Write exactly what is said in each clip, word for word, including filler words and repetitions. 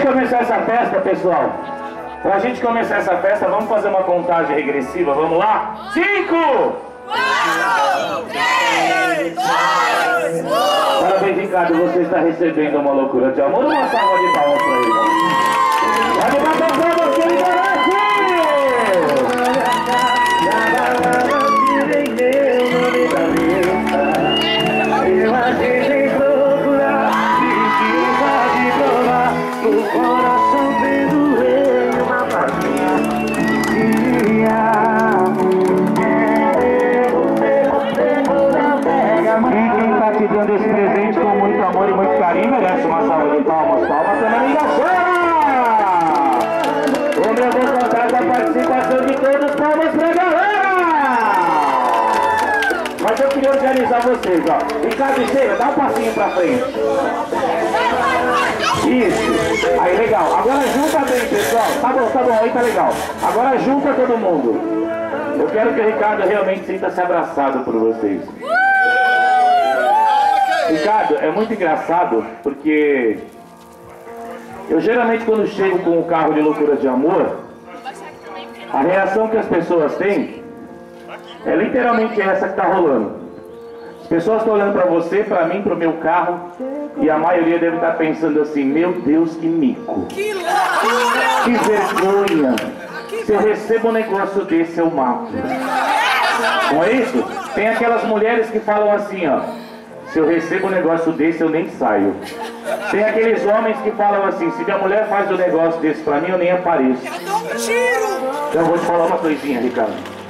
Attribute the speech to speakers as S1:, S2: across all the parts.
S1: começar essa festa, pessoal, pra gente começar essa festa, vamos fazer uma contagem regressiva, vamos lá? Cinco! quatro, três, dois, um! Parabéns, Ricardo, você está recebendo uma loucura de amor. Uma salva de palmas pra ele. Pode bater palmas que ele merece! Eu achei procurar, precisa de provar, o coração tem doer uma paixinha. E quem está te dando esse presente com muito amor e muito carinho merece uma salva de palmas. Palmas também da chama! Como eu vou contar com a participação de todos, palmas pra galera! Mas eu queria organizar vocês, ó. Ricardo, chega, dá um passinho pra frente. Isso. Aí, legal. Agora junta bem, pessoal. Tá bom, tá bom, aí tá legal. Agora junta todo mundo. Eu quero que o Ricardo realmente sinta-se abraçado por vocês. Ricardo, é muito engraçado porque eu geralmente quando chego com o carro de loucura de amor, a reação que as pessoas têm é literalmente essa que está rolando. As pessoas estão olhando para você, para mim, para o meu carro, e a maioria deve estar pensando assim: meu Deus, que mico, que loucura, que vergonha, se eu recebo um negócio desse eu mato. Não é isso? Tem aquelas mulheres que falam assim, ó: se eu recebo um negócio desse eu nem saio. Tem aqueles homens que falam assim: se minha mulher faz um negócio desse pra mim eu nem apareço. Então eu vou te falar uma coisinha, Ricardo.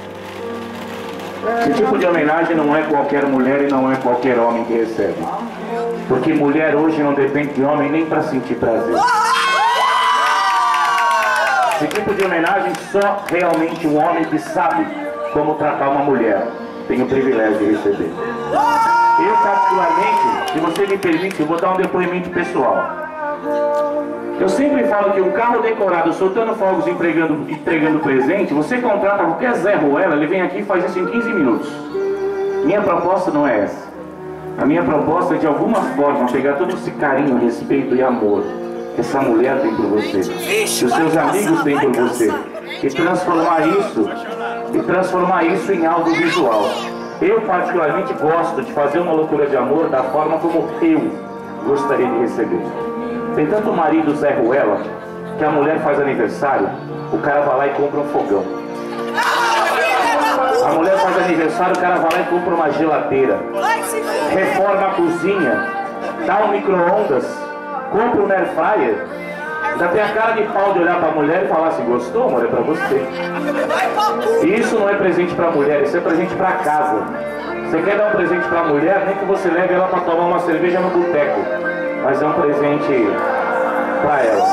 S1: Esse tipo de homenagem não é qualquer mulher e não é qualquer homem que recebe. Porque mulher hoje não depende de homem nem pra sentir prazer. Esse tipo de homenagem só realmente um homem que sabe como tratar uma mulher tem o privilégio de receber. Eu, particularmente, se você me permite, eu vou dar um depoimento pessoal. Eu sempre falo que um carro decorado, soltando fogos e entregando, entregando presente, você contrata qualquer Zé Ruela, ele vem aqui e faz isso em quinze minutos. Minha proposta não é essa. A minha proposta é, de alguma forma, pegar todo esse carinho, respeito e amor que essa mulher tem por você, que os seus amigos têm por você, e transformar isso, e transformar isso em algo visual. Eu particularmente gosto de fazer uma loucura de amor da forma como eu gostaria de receber. Tem tanto marido Zé Ruela que a mulher faz aniversário, o cara vai lá e compra um fogão. A mulher faz aniversário, o cara vai lá e compra uma geladeira. Reforma a cozinha, dá um micro-ondas, compra um air fryer. Já tem a cara de pau de olhar pra mulher e falar assim: gostou, amor? É pra você. E isso não é presente pra mulher, isso é presente pra casa. Você quer dar um presente pra mulher, nem que você leve ela pra tomar uma cerveja no boteco, mas é um presente pra ela.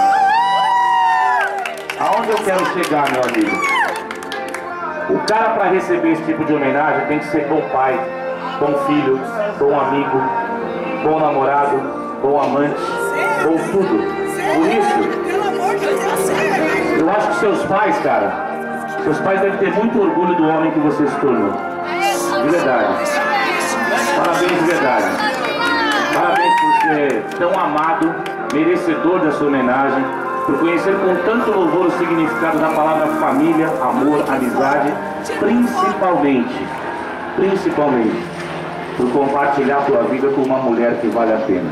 S1: Aonde eu quero chegar, meu amigo? O cara, pra receber esse tipo de homenagem, tem que ser bom pai, bom filho, bom amigo, bom namorado, bom amante, bom tudo. Por isso, eu acho que seus pais, cara, seus pais devem ter muito orgulho do homem que você se tornou. De verdade. Parabéns, de verdade. Parabéns por ser tão amado, merecedor da sua homenagem, por conhecer com tanto louvor o significado da palavra família, amor, amizade, principalmente, principalmente, por compartilhar a tua vida com uma mulher que vale a pena.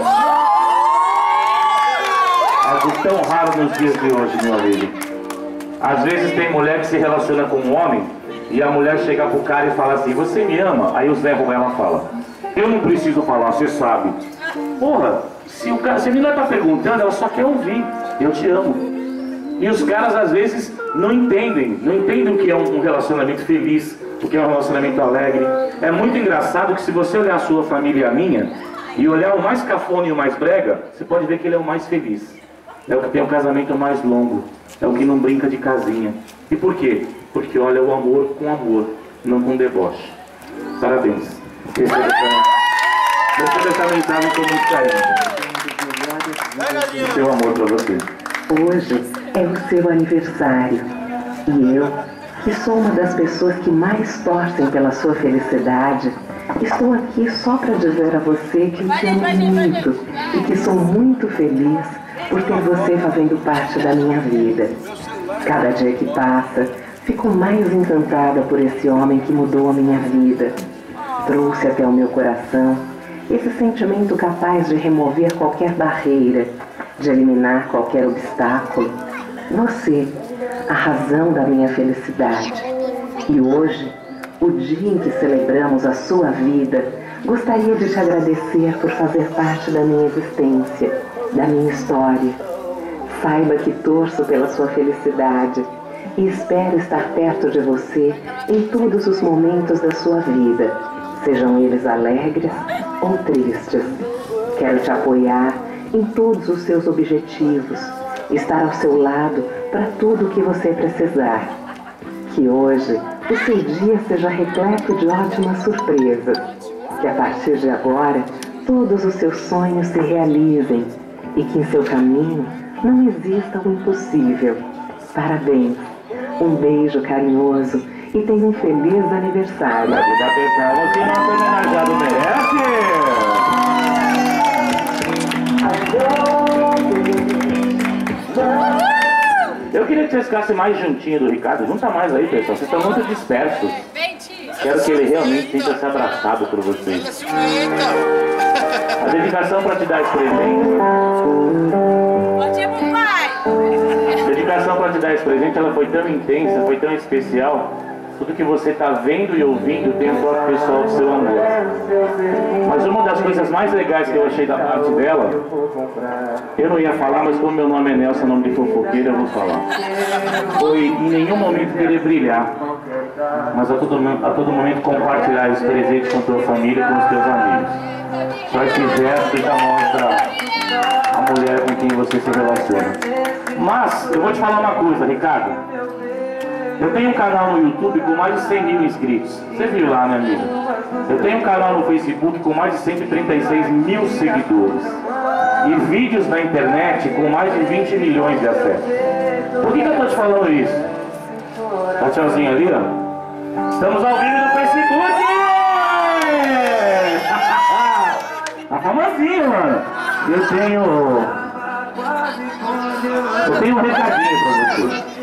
S1: Algo tão raro nos dias de hoje, meu amigo. Às vezes tem mulher que se relaciona com um homem e a mulher chega pro cara e fala assim: você me ama? Aí o Zé Ruela fala: eu não preciso falar, você sabe. Porra, se, o cara, se a menina tá perguntando, ela só quer ouvir: eu te amo. E os caras às vezes não entendem, não entendem o que é um relacionamento feliz, o que é um relacionamento alegre. É muito engraçado que, se você olhar a sua família e a minha, e olhar o mais cafona e o mais brega, você pode ver que ele é o mais feliz. É o que tem o casamento mais longo. É o que não brinca de casinha. E por quê? Porque olha o amor com amor, não com deboche. Parabéns. Receba essa mensagem com muito carinho. Seu amor pra você.
S2: Hoje é o seu aniversário. E eu, que sou uma das pessoas que mais torcem pela sua felicidade, estou aqui só para dizer a você que o te amo muito e que sou muito feliz por ter você fazendo parte da minha vida. Cada dia que passa, fico mais encantada por esse homem que mudou a minha vida. Trouxe até o meu coração esse sentimento capaz de remover qualquer barreira, de eliminar qualquer obstáculo. Você, a razão da minha felicidade. E hoje, o dia em que celebramos a sua vida, gostaria de te agradecer por fazer parte da minha existência, da minha história. Saiba que torço pela sua felicidade e espero estar perto de você em todos os momentos da sua vida, sejam eles alegres ou tristes. Quero te apoiar em todos os seus objetivos, estar ao seu lado para tudo o que você precisar. Que hoje o seu dia seja repleto de ótimas surpresas. Que a partir de agora todos os seus sonhos se realizem e que em seu caminho não exista o impossível. Parabéns, um beijo carinhoso e tenha um feliz aniversário.
S1: Vai dar palmas que nosso homenageado merece! Eu queria que vocês ficassem mais juntinho do Ricardo. Junta mais aí, pessoal. Vocês estão muito dispersos. Quero que ele realmente sinta-se abraçado por vocês. A dedicação para te dar esse presente.
S3: Bom dia, papai!
S1: A dedicação para te dar esse presente, ela foi tão intensa, foi tão especial. Tudo que você está vendo e ouvindo tem um toque pessoal do seu amor. Mas uma das coisas mais legais que eu achei da parte dela, eu não ia falar, mas como meu nome é Nelson, nome de fofoqueira, eu vou falar. Foi em nenhum momento querer brilhar, mas a todo, a todo momento compartilhar esse presente com a tua família e com os teus amigos. Só esse gesto já mostra a mulher com quem você se relaciona. Mas, eu vou te falar uma coisa, Ricardo. Eu tenho um canal no YouTube com mais de cem mil inscritos. Você viu lá, né, amigo? Eu tenho um canal no Facebook com mais de cento e trinta e seis mil seguidores. E vídeos na internet com mais de vinte milhões de acessos. Por que, que eu tô te falando isso? Tá tchauzinho ali, ó. Estamos ao vivo no Facebook! Tá famosinho, mano. Eu tenho... Eu tenho um recadinho pra você.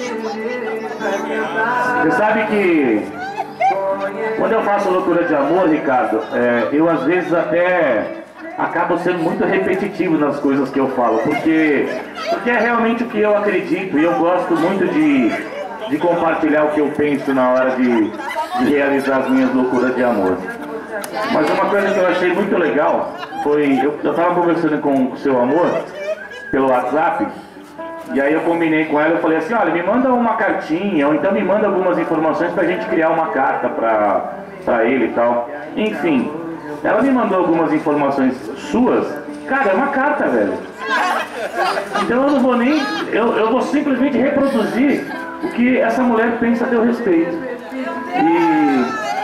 S1: Você sabe que quando eu faço loucura de amor, Ricardo, é, eu às vezes até acabo sendo muito repetitivo nas coisas que eu falo, porque, porque é realmente o que eu acredito e eu gosto muito de, de compartilhar o que eu penso na hora de, de realizar as minhas loucuras de amor. Mas uma coisa que eu achei muito legal foi, eu estava conversando com o seu amor pelo WhatsApp. E aí eu combinei com ela, eu falei assim, olha, me manda uma cartinha, ou então me manda algumas informações pra gente criar uma carta pra, pra ele e tal. Enfim, ela me mandou algumas informações suas. Cara, é uma carta, velho. Então eu não vou nem, eu, eu vou simplesmente reproduzir o que essa mulher pensa a teu respeito. E,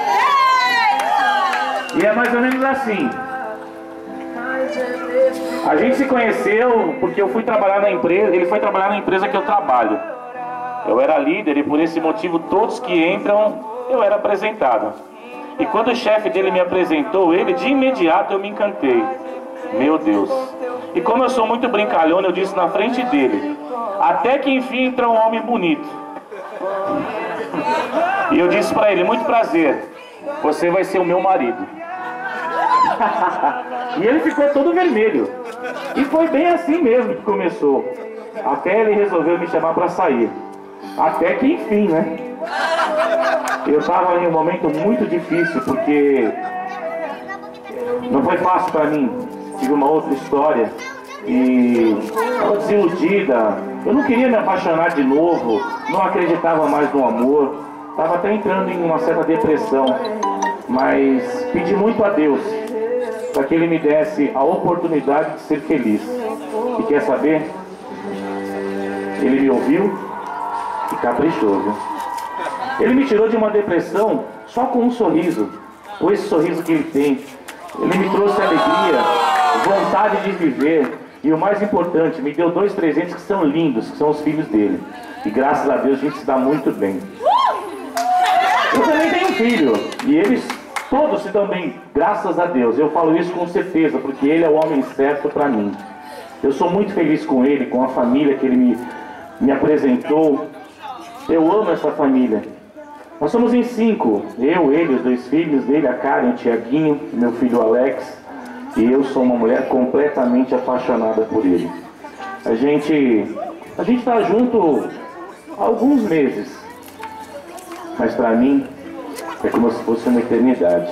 S1: e é mais ou menos assim. A gente se conheceu porque eu fui trabalhar na empresa, ele foi trabalhar na empresa que eu trabalho. Eu era líder e por esse motivo todos que entram, eu era apresentado. E quando o chefe dele me apresentou, ele de imediato eu me encantei. Meu Deus. E como eu sou muito brincalhona, eu disse na frente dele, até que enfim entra um homem bonito. E eu disse pra ele, muito prazer, você vai ser o meu marido. E ele ficou todo vermelho. E foi bem assim mesmo que começou. Até ele resolveu me chamar para sair. Até que enfim, né? Eu estava em um momento muito difícil, porque não foi fácil para mim. Tive uma outra história e estava desiludida. Eu não queria me apaixonar de novo. Não acreditava mais no amor. Estava até entrando em uma certa depressão. Mas pedi muito a Deus para que Ele me desse a oportunidade de ser feliz. E quer saber? Ele me ouviu e caprichou, viu? Ele me tirou de uma depressão só com um sorriso. Com esse sorriso que ele tem. Ele me trouxe alegria, vontade de viver. E o mais importante, me deu dois presentes que são lindos, que são os filhos dele. E graças a Deus a gente se dá muito bem. Eu também tenho um filho. E eles todos se dão bem, graças a Deus. Eu falo isso com certeza, porque ele é o homem certo para mim. Eu sou muito feliz com ele, com a família que ele me, me apresentou. Eu amo essa família. Nós somos em cinco, eu, ele, os dois filhos dele, a Karen, o Tiaguinho, meu filho Alex, e eu sou uma mulher completamente apaixonada por ele. A gente a gente está junto há alguns meses, mas para mim é como se fosse uma eternidade.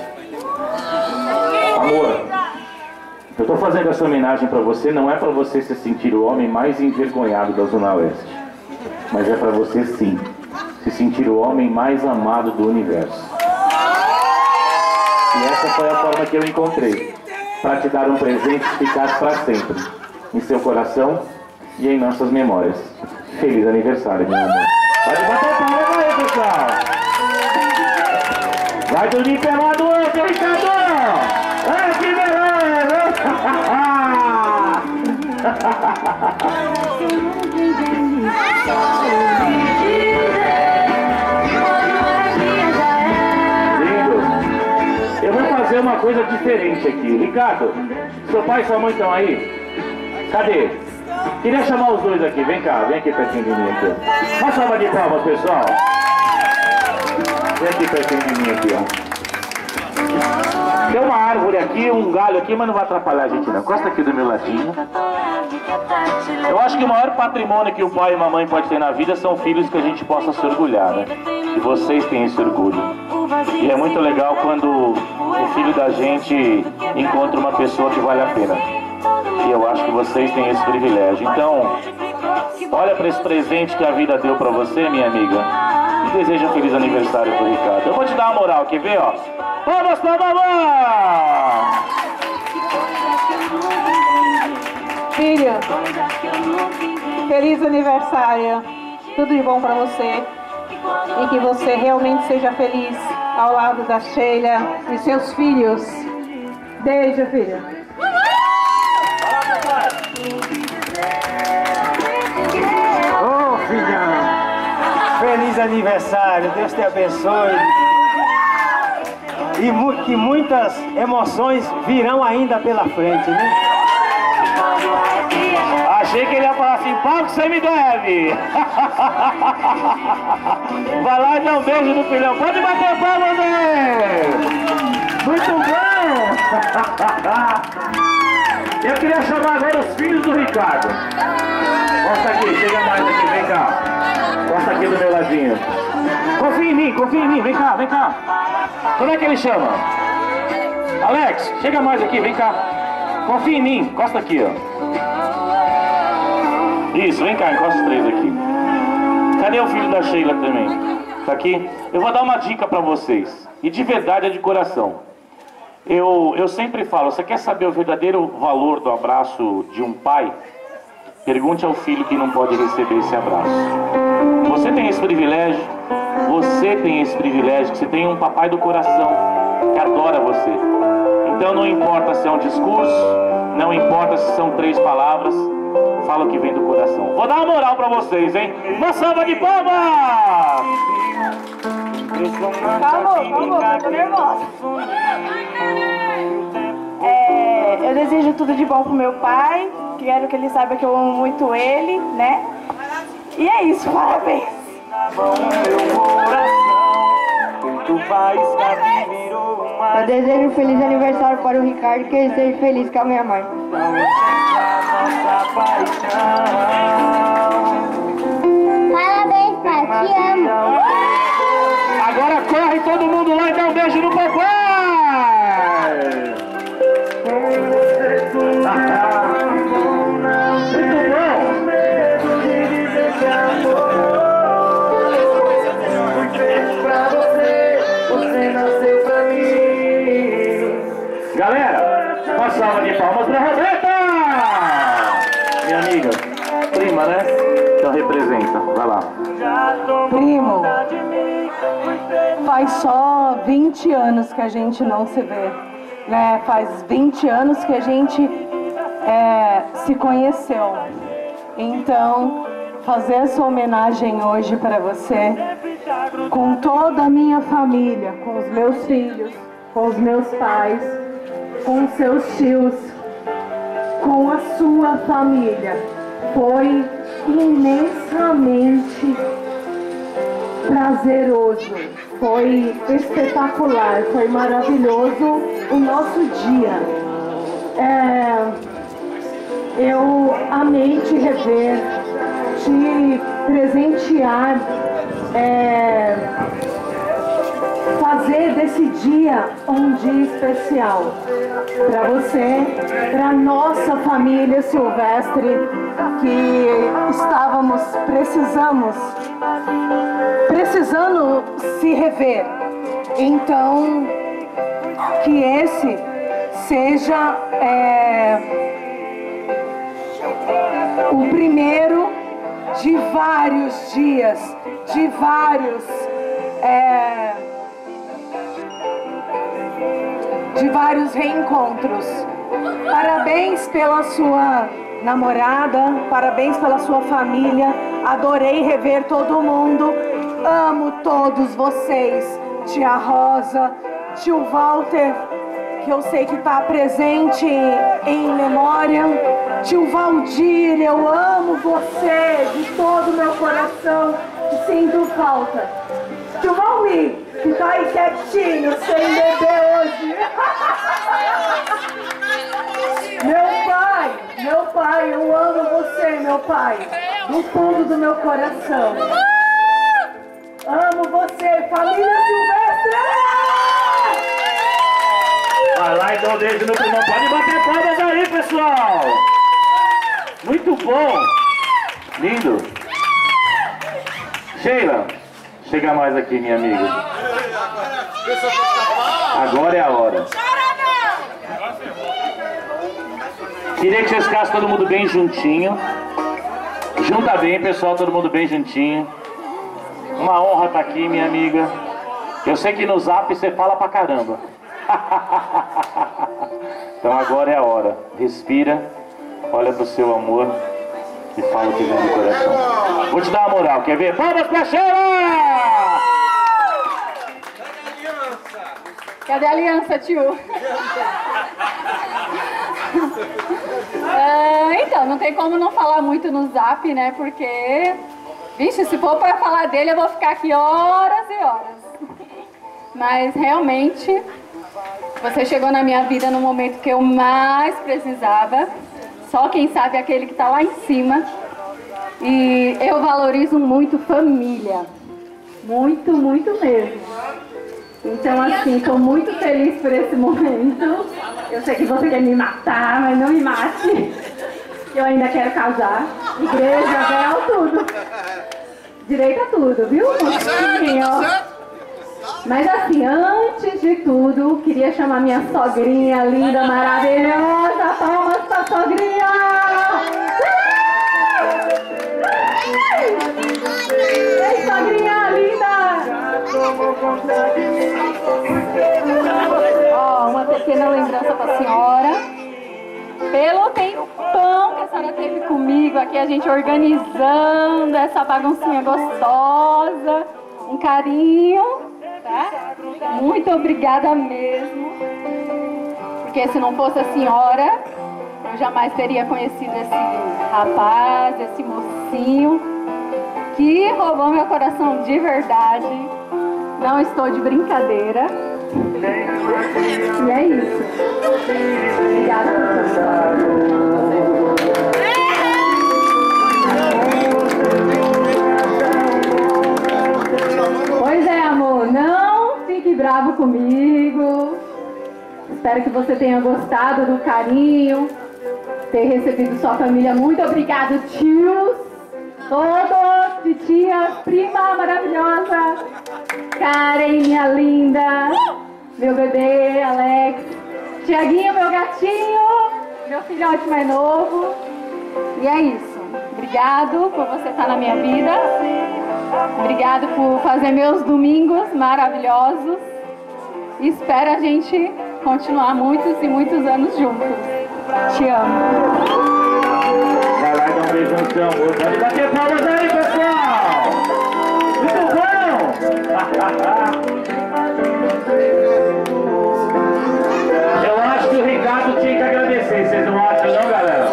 S1: Amor, eu estou fazendo essa homenagem para você, não é para você se sentir o homem mais envergonhado da Zona Leste, mas é para você sim se sentir o homem mais amado do universo. E essa foi a forma que eu encontrei para te dar um presente que ficasse para sempre em seu coração e em nossas memórias. Feliz aniversário, meu amor. Pode bater palma aí, pessoal. Vai dormir pelado hoje, Ricardo! Olha que beleza! Eu vou fazer uma coisa diferente aqui. Ricardo, seu pai e sua mãe estão aí? Cadê? Queria chamar os dois aqui. Vem cá, vem aqui pertinho de mim aqui. Uma salva de palmas, pessoal. Vem aqui pertinho de mim aqui, ó. Tem uma árvore aqui, um galho aqui, mas não vai atrapalhar a gente não. Encosta aqui do meu ladinho. Eu acho que o maior patrimônio que o pai e a mamãe pode ter na vida são filhos que a gente possa se orgulhar, né? E vocês têm esse orgulho. E é muito legal quando o filho da gente encontra uma pessoa que vale a pena. E eu acho que vocês têm esse privilégio. Então, olha para esse presente que a vida deu para você, minha amiga. E deseja um feliz aniversário pro Ricardo. Eu vou te dar uma moral, quer ver, ó? Vamos pra mamãe!
S4: Filho, feliz aniversário. Tudo de bom pra você. E que você realmente seja feliz ao lado da Sheila e seus filhos. Beijo, filho.
S5: Ô, oh, filhão, feliz aniversário, Deus te abençoe. E mu que muitas emoções virão ainda pela frente, né?
S1: Achei que ele ia falar assim, pago que você me deve. Vai lá e dá um beijo no filhão. Pode bater palmas aí. Muito bom. Eu queria chamar agora os filhos do Ricardo. Mostra aqui, chega mais aqui, vem cá. Mostra aqui do meu ladinho. Confia em mim, confia em mim, vem cá, vem cá. Como é que ele chama? Alex, chega mais aqui, vem cá. Confia em mim, encosta aqui, ó. Isso, vem cá, encosta os três aqui. Cadê o filho da Sheila também? Tá aqui? Eu vou dar uma dica pra vocês. E de verdade é de coração. Eu, eu sempre falo, você quer saber o verdadeiro valor do abraço de um pai? Pergunte ao filho que não pode receber esse abraço. Você tem esse privilégio, você tem esse privilégio, que você tem um papai do coração que adora você. Então não importa se é um discurso, não importa se são três palavras, fala o que vem do coração. Vou dar uma moral pra vocês, hein? Uma salva de palmas!
S3: Calma, calma, tô nervosa. É, eu desejo tudo de bom pro meu pai. Quero que ele saiba que eu amo muito ele, né? E é isso, parabéns.
S6: Eu desejo um feliz aniversário para o Ricardo e que ele seja feliz com a minha mãe.
S7: Parabéns, pai, te amo.
S1: Agora corre todo mundo lá e dá um beijo no papai! Muito bom! Galera, uma salva de palmas pra Roberta! Minha amiga, prima, né? Então representa, vai lá.
S4: Primo, faz só vinte anos que a gente não se vê, né? Faz vinte anos que a gente é, se conheceu. Então, fazer essa homenagem hoje para você, com toda a minha família, com os meus filhos, com os meus pais, com os seus tios, com a sua família. Foi imensamente prazeroso, foi espetacular, foi maravilhoso o nosso dia. É, eu amei te rever, te presentear, é, fazer desse dia um dia especial para você, para nossa família Silvestre, que estávamos, precisamos, precisando se rever. Então, que esse seja é, o primeiro de vários dias, de vários é, de vários reencontros. Parabéns pela sua namorada, parabéns pela sua família. Adorei rever todo mundo. Amo todos vocês. Tia Rosa, tio Walter, que eu sei que está presente em memória. Tio Valdir, eu amo você de todo o meu coração e sinto falta. Tio Valmir, que tá aí quietinho, sem beber hoje. Meu pai, meu pai, eu amo você, meu pai, do fundo do meu coração. Amo você, família Silvestre!
S1: Vai lá então, desde no pulmão. Pode bater palmas aí, pessoal! Muito bom! Lindo! Sheila, chega mais aqui, minha amiga. Agora é a hora. Queria que vocês ficassem todo mundo bem juntinho. Junta bem, pessoal, todo mundo bem juntinho. Uma honra estar aqui, minha amiga. Eu sei que no Zap você fala pra caramba. Então agora é a hora. Respira, olha pro seu amor e fala o que vem do coração. Vou te dar uma moral, quer ver? Palmas pra Sheila!
S7: Cadê a aliança, tio? Ah, então, não tem como não falar muito no Zap, né? Porque, vixe, se for para falar dele, eu vou ficar aqui horas e horas. Mas, realmente, você chegou na minha vida no momento que eu mais precisava. Só quem sabe é aquele que está lá em cima. E eu valorizo muito família. Muito, muito mesmo. Então, assim, estou muito feliz por esse momento. Eu sei que você quer me matar, mas não me mate. Eu ainda quero casar. Igreja, véu, tudo. Direito a tudo, viu? Mocinho. Mas assim, antes de tudo, queria chamar minha sogrinha linda, maravilhosa. Palmas pra sogrinha! Ei, sogrinha linda! Ó, uma pequena lembrança pra senhora. Pelo tempão que a senhora teve comigo aqui, a gente organizando essa baguncinha gostosa. Um carinho, tá? Muito obrigada mesmo. Porque se não fosse a senhora, eu jamais teria conhecido esse rapaz, esse mocinho que roubou meu coração de verdade. Não estou de brincadeira. E é isso. Obrigada por Pois é, amor, não fique bravo comigo. Espero que você tenha gostado do carinho, ter recebido sua família. Muito obrigado, tios, todos, titias, prima maravilhosa, Karen, minha linda, meu bebê, Alex, Tiaguinho, meu gatinho, meu filhote mais novo. E é isso. Obrigado por você estar na minha vida. Obrigado por fazer meus domingos maravilhosos. E espero a gente continuar muitos e muitos anos juntos. Te amo.
S1: Vai lá e dá um beijo no seu amor. Pode bater palmas aí, pessoal! Muito bom! Eu acho que o Ricardo tinha que agradecer. Vocês não acham não, galera?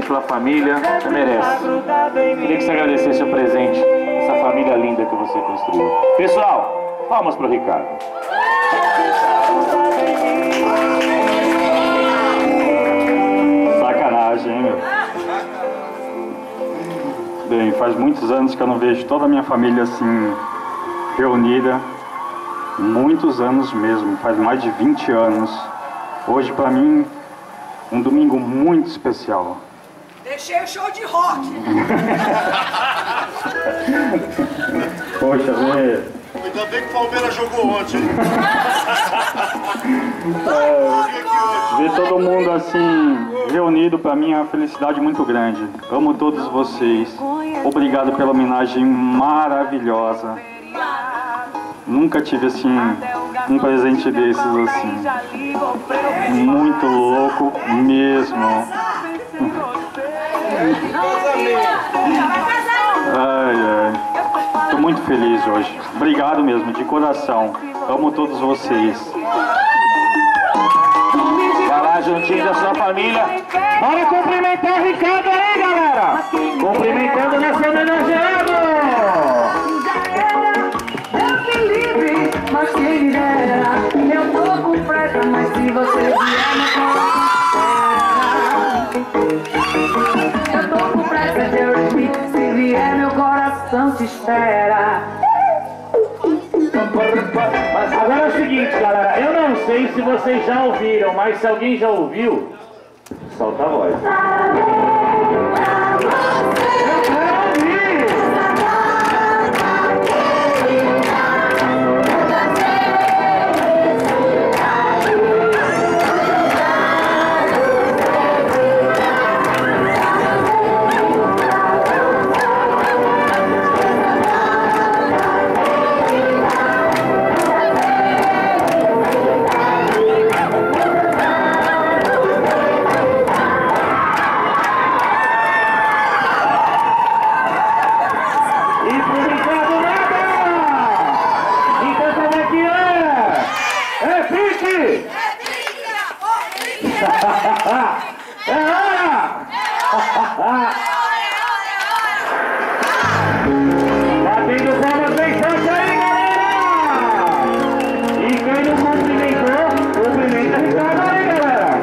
S1: pela família, você merece. Queria que você agradecesse o presente, essa família linda que você construiu. Pessoal, palmas pro Ricardo.
S8: Sacanagem, hein, meu? Bem, faz muitos anos que eu não vejo toda a minha família assim, reunida. Muitos anos mesmo, faz mais de vinte anos. Hoje, pra mim, um domingo muito especial.
S9: Deixei o show de rock.
S8: Poxa, ver...
S10: Ainda bem que o Palmeiras jogou ontem.
S8: É, ver todo mundo assim, reunido, pra mim é uma felicidade muito grande. Amo todos vocês. Obrigado pela homenagem maravilhosa. Nunca tive assim, um presente desses assim. Muito louco mesmo. Ai, ai. Tô muito feliz hoje. Obrigado mesmo, de coração. Amo todos vocês.
S1: Vai lá juntinho da sua família. Bora cumprimentar o Ricardo aí, galera. Cumprimentando nosso homenageado.
S11: Mas quem dera, eu tô com pressa, mas se você vier me contar, eu tô com pressa, Deus me, se vier meu coração te espera.
S1: Mas agora é o seguinte, galera, eu não sei se vocês já ouviram, mas se alguém já ouviu, solta a voz. Batendo palmas bem forte aí, galera! E quem não cumprimentou, cumprimenta Ricardo aí, galera!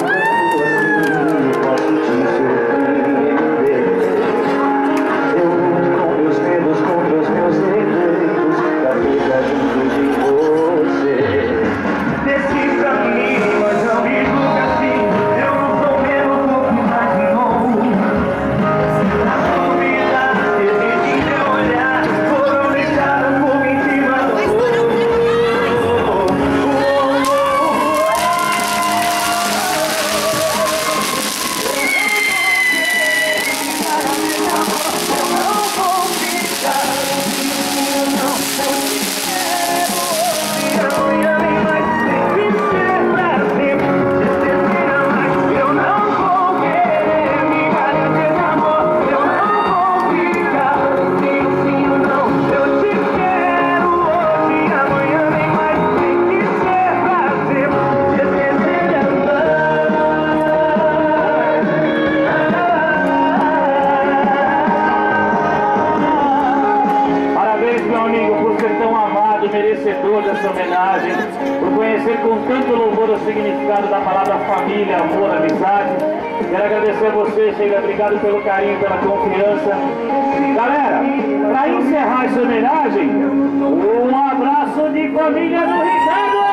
S11: Eu luto com meus medos, contra os meus defeitos, pra ficar junto de você. Desci pra mim, mas não me julga assim. Eu não sou mesmo do que imaginou. A dúvida existe em meu olhar, foram deixadas por mim em cima do
S1: merecedor dessa homenagem, por conhecer com tanto louvor o significado da palavra família, amor, amizade. Quero agradecer a você, Sheila, obrigado pelo carinho, pela confiança. Galera, para encerrar essa homenagem, um abraço de família do Ricardo!